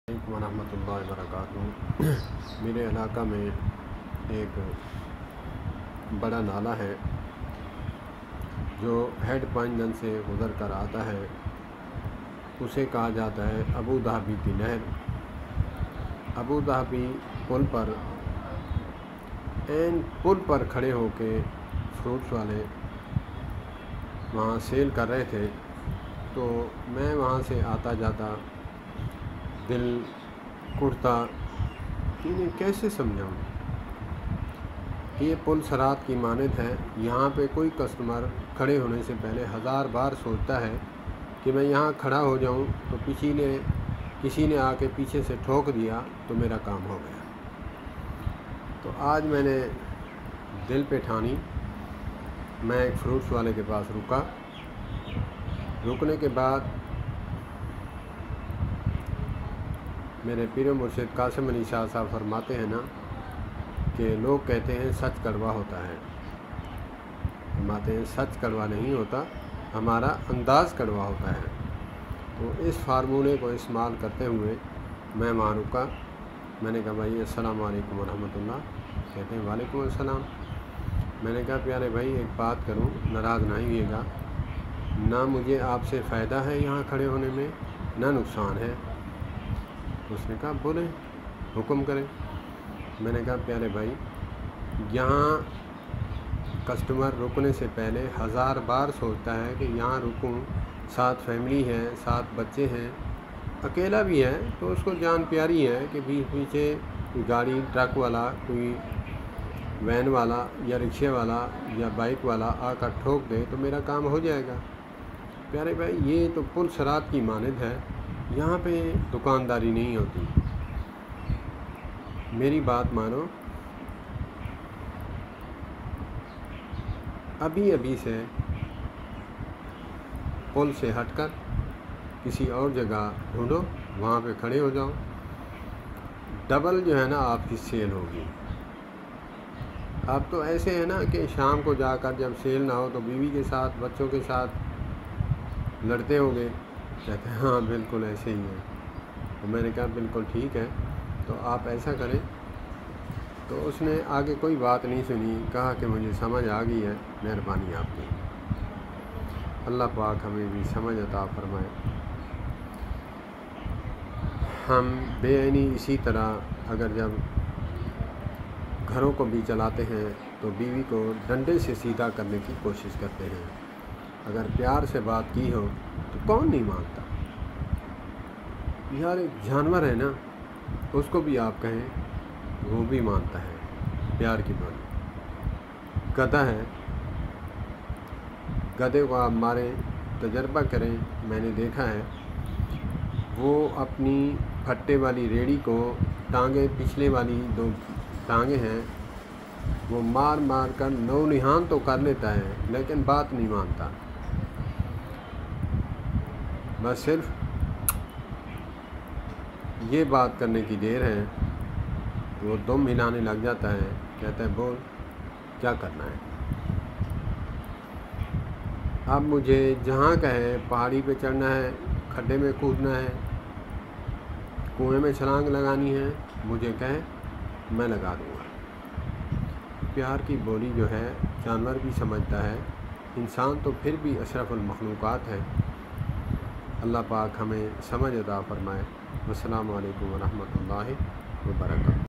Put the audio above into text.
السلام علیکم ورحمۃ اللہ وبرکاتہ۔ میرے علاقہ میں ایک بڑا نالہ ہے جو ہیڈ پنجن سے گزر کر آتا ہے، اسے کہا جاتا ہے ابو دھابی کی نہر۔ ابو دھابی پل پر کھڑے ہو کے فروٹس والے وہاں سیل کر رہے تھے، تو میں وہاں سے آتا جاتا دل کڑتا کہ انہیں کیسے سمجھاؤں کہ یہ پل صراط کی مانند ہے۔ یہاں پہ کوئی کسٹمر کھڑے ہونے سے پہلے 1000 بار سوچتا ہے کہ میں یہاں کھڑا ہو جاؤں تو کسی نے آ کے پیچھے سے ٹھوک دیا تو میرا کام ہو گیا۔ تو آج میں نے دل پہ ٹھانی، میں ایک فروٹس والے کے پاس رکا۔ رکنے کے بعد میرے پیر و مرشد قاسم علی شاہ صاحب فرماتے ہیں نا کہ لوگ کہتے ہیں سچ کڑوا ہوتا ہے، فرماتے ہیں سچ کڑوا نہیں ہوتا، ہمارا انداز کڑوا ہوتا ہے۔ تو اس فارمولے کو استعمال کرتے ہوئے میں وہاں رکا۔ میں نے کہا بھائی السلام علیکم ورحمۃ اللہ۔ کہتے ہیں وعلیکم السلام۔ میں نے کہا پیارے بھائی ایک بات کروں، ناراض نہ ہوئیے گا، نہ مجھے آپ سے فائدہ ہے یہاں کھڑے ہونے میں نہ نقصان ہے۔ اس نے کہا بولیں، حکم کریں۔ میں نے کہا پیارے بھائی یہاں کسٹمر رکنے سے پہلے 1000 بار سوچتا ہے کہ یہاں رکوں، ساتھ فیملی ہے، ساتھ بچے ہیں، اکیلا بھی ہے تو اس کو جان پیاری ہے کہ پیچھے کوئی گاڑی ٹرک والا، کوئی وین والا یا رکشے والا یا بائک والا آ کر ٹھوک دے تو میرا کام ہو جائے گا۔ پیارے بھائی یہ تو پل صراط کی مانند ہے، یہاں پہ دکانداری نہیں ہوتی، میری بات مانو۔ ابھی سے پل سے ہٹ کر کسی اور جگہ ڈھونڈو، وہاں پہ کھڑے ہو جاؤ، ڈبل جو ہے نا آپ کی سیل ہوگی۔ اب تو ایسے ہے نا کہ شام کو جا کر جب سیل نہ ہو تو بیوی کے ساتھ بچوں کے ساتھ لڑتے ہوگے۔ کہتے ہیں ہاں بالکل ایسے ہی ہے۔ تو میں نے کہا بالکل ٹھیک ہے، تو آپ ایسا کریں۔ تو اس نے آگے کوئی بات نہیں سنی، کہا کہ مجھے سمجھ آ گئی ہے، مہربانی آپ کی۔ اللہ پاک ہمیں بھی سمجھ عطا فرمائے۔ ہم بے عینی اسی طرح اگر جب گھروں کو بھی چلاتے ہیں تو بیوی کو ڈنڈے سے سیدھا کرنے کی کوشش کرتے ہیں۔ اگر پیار سے بات کی ہو تو کون نہیں مانتا؟ یار ایک جانور ہے نا، اس کو بھی آپ کہیں وہ بھی مانتا ہے پیار کی بولی۔ گدھا ہے، گدھے کو آپ ماریں، تجربہ کریں، میں نے دیکھا ہے وہ اپنی پھٹے والی ریڑھی کو ٹانگیں، پچھلے والی 2 ٹانگیں ہیں وہ مار مار کر نو نہان تو کر لیتا ہے لیکن بات نہیں مانتا، بس صرف یہ بات کرنے کی دیر ہے وہ دم ہلانے لگ جاتا ہے، کہتا ہے بول کیا کرنا ہے۔ اب مجھے جہاں کہے پہاڑی پہ چڑھنا ہے، کھڈے میں کودنا ہے، کنویں میں چھلانگ لگانی ہے، مجھے کہے میں لگا دوں گا۔ پیار کی بولی جو ہے جانور بھی سمجھتا ہے، انسان تو پھر بھی اشرف المخلوقات ہے۔ اللہ پاک ہمیں سمجھ عطا فرمائے۔ السلام علیکم ورحمۃ اللہ وبرکاتہ۔